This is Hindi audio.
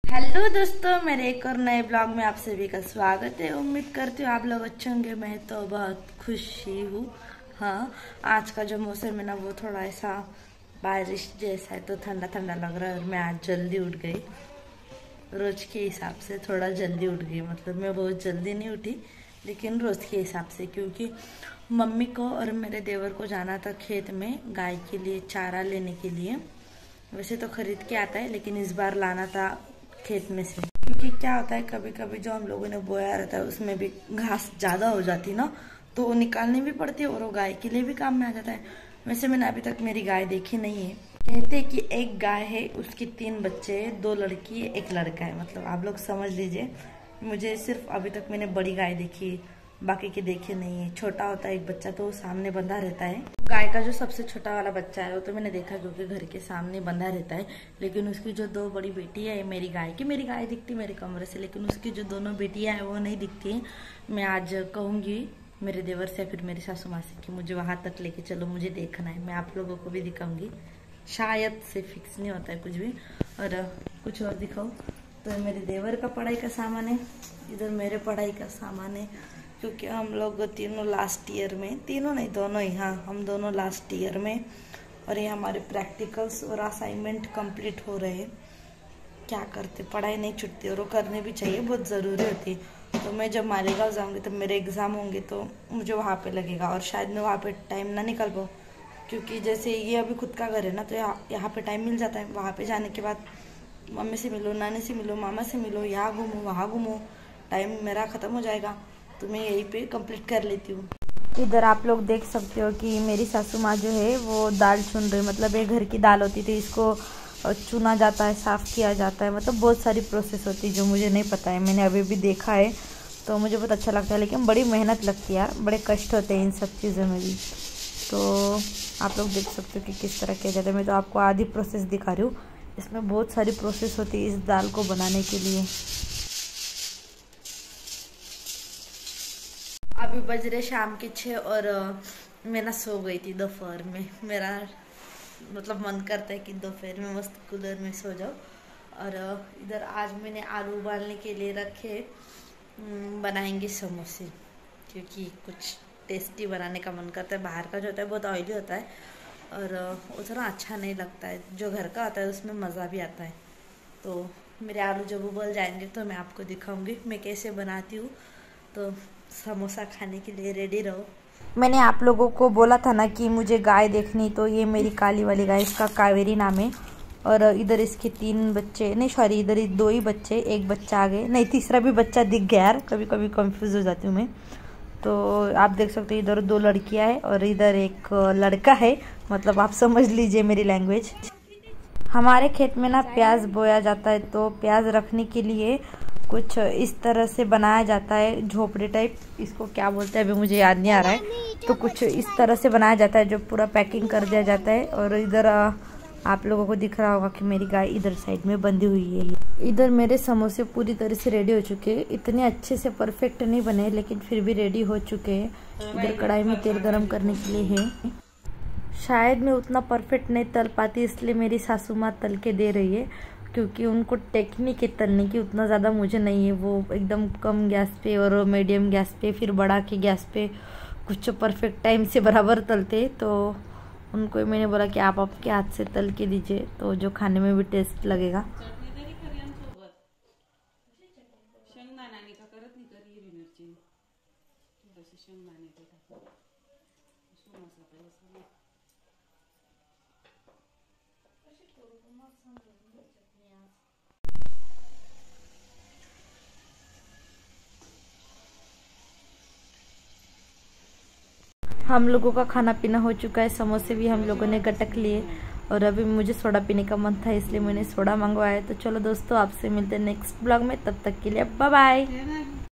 हेलो दोस्तों, मेरे एक और नए ब्लॉग में आप सभी का स्वागत है। उम्मीद करती हूँ आप लोग अच्छे होंगे। मैं तो बहुत खुशी हूँ। हाँ, आज का जो मौसम है ना वो थोड़ा ऐसा बारिश जैसा है, तो ठंडा ठंडा लग रहा है। और मैं आज जल्दी उठ गई, रोज के हिसाब से थोड़ा जल्दी उठ गई। मतलब मैं बहुत जल्दी नहीं उठी, लेकिन रोज के हिसाब से, क्योंकि मम्मी को और मेरे देवर को जाना था खेत में गाय के लिए चारा लेने के लिए। वैसे तो खरीद के आता है, लेकिन इस बार लाना था खेत में से। क्योंकि क्या होता है, कभी कभी जो हम लोगों ने बोया रहता है उसमें भी घास ज्यादा हो जाती ना, तो वो निकालनी भी पड़ती है और वो गाय के लिए भी काम में आ जाता है। वैसे मैंने अभी तक मेरी गाय देखी नहीं है। कहते हैं कि एक गाय है, उसकी 3 बच्चे हैं, 2 लड़की है 1 लड़का है। मतलब आप लोग समझ लीजिए, मुझे सिर्फ अभी तक मैंने बड़ी गाय देखी, बाकी के देखे नहीं है। छोटा होता है एक बच्चा, तो वो सामने बंधा रहता है। गाय का जो सबसे छोटा वाला बच्चा है वो तो मैंने देखा, क्योंकि घर के सामने बंधा रहता है। लेकिन उसकी जो 2 बड़ी बेटी है मेरी गाय दिखती मेरे कमरे से, लेकिन उसकी जो दोनों बेटियां है वो नहीं दिखती है। मैं आज कहूंगी मेरे देवर से फिर मेरी सासू माँ से कि मुझे वहां तक लेके चलो, मुझे देखना है। मैं आप लोगों को भी दिखाऊंगी, शायद से फिक्स नहीं होता है कुछ भी। और कुछ और दिखाओ तो मेरे देवर का पढ़ाई का सामान है, इधर मेरे पढ़ाई का सामान है। क्योंकि हम लोग तीनों लास्ट ईयर में, तीनों नहीं दोनों ही, हाँ हम दोनों लास्ट ईयर में। और ये हमारे प्रैक्टिकल्स और असाइनमेंट कंप्लीट हो रहे हैं। क्या करते, पढ़ाई नहीं छूटती और वो करने भी चाहिए, बहुत ज़रूरी होती है। तो मैं जब मालेगांव जाऊँगी तब मेरे एग्ज़ाम होंगे, तो मुझे वहाँ पे लगेगा। और शायद मैं वहाँ पे टाइम ना निकाल पाऊँ, क्योंकि जैसे ये अभी खुद का घर है ना, तो यहाँ पे टाइम मिल जाता है। वहाँ पे जाने के बाद मम्मी से मिलो, नानी से मिलो, मामा से मिलो, यहाँ घूमो वहाँ घूमो, टाइम मेरा ख़त्म हो जाएगा। तो मैं यहीं पे कंप्लीट कर लेती हूँ। इधर आप लोग देख सकते हो कि मेरी सासू माँ जो है वो दाल चुन रही। मतलब ये घर की दाल होती थी, इसको चुना जाता है, साफ़ किया जाता है। मतलब बहुत सारी प्रोसेस होती है जो मुझे नहीं पता है। मैंने अभी भी देखा है तो मुझे बहुत अच्छा लगता है, लेकिन बड़ी मेहनत लगती है यार, बड़े कष्ट होते हैं इन सब चीज़ों में भी। तो आप लोग देख सकते हो कि किस तरह किया जाता है। मैं तो आपको आधी प्रोसेस दिखा रही हूँ, इसमें बहुत सारी प्रोसेस होती है इस दाल को बनाने के लिए। अभी बज रहे शाम के 6 और मैं ना सो गई थी दोपहर में। मेरा मतलब मन करता है कि दोपहर में मस्त कूलर में सो जाओ। और इधर आज मैंने आलू उबालने के लिए रखे, बनाएंगे समोसे, क्योंकि कुछ टेस्टी बनाने का मन करता है। बाहर का जो होता है बहुत ऑयली होता है और उतना अच्छा नहीं लगता है। जो घर का होता है उसमें मज़ा भी आता है। तो मेरे आलू जब उबल जाएंगे तो मैं आपको दिखाऊंगी मैं कैसे बनाती हूँ। तो समोसा खाने के लिए रेडी रहो। मैंने आप लोगों को बोला था ना कि मुझे गाय देखनी, तो ये मेरी काली वाली गाय, इसका कावेरी नाम है। और इधर इसके 3 बच्चे, नहीं सॉरी, इधर 2 ही बच्चे, एक बच्चा आगे, नहीं तीसरा भी बच्चा दिख गया यार, कभी कभी कंफ्यूज हो जाती हूँ मैं। तो आप देख सकते हो इधर 2 लड़कियां हैं और इधर एक लड़का है। मतलब आप समझ लीजिए मेरी लैंग्वेज। हमारे खेत में ना प्याज बोया जाता है, तो प्याज रखने के लिए कुछ इस तरह से बनाया जाता है, झोपड़ी टाइप। इसको क्या बोलते हैं अभी मुझे याद नहीं आ रहा है। तो कुछ इस तरह से बनाया जाता है जो पूरा पैकिंग कर दिया जाता है। और इधर आप लोगों को दिख रहा होगा कि मेरी गाय इधर साइड में बंधी हुई है। इधर मेरे समोसे पूरी तरह से रेडी हो चुके हैं। इतने अच्छे से परफेक्ट नहीं बने, लेकिन फिर भी रेडी हो चुके हैं। इधर कढ़ाई में तेल गरम करने के लिए है। शायद मैं उतना परफेक्ट नहीं तल पाती, इसलिए मेरी सासू माँ तल के दे रही है, क्योंकि उनको टेक्निक है तलने की, उतना ज़्यादा मुझे नहीं है। वो एकदम कम गैस पे और मीडियम गैस पे, फिर बढ़ा के गैस पे कुछ परफेक्ट टाइम से बराबर तलते। तो उनको मैंने बोला कि आप आपके हाथ से तल के दीजिए, तो जो खाने में भी टेस्ट लगेगा। हम लोगों का खाना पीना हो चुका है, समोसे भी हम लोगों ने गटक लिए। और अभी मुझे सोडा पीने का मन था, इसलिए मैंने सोडा मंगवाया। तो चलो दोस्तों, आपसे मिलते हैं नेक्स्ट ब्लॉग में, तब तक के लिए बाय बाय।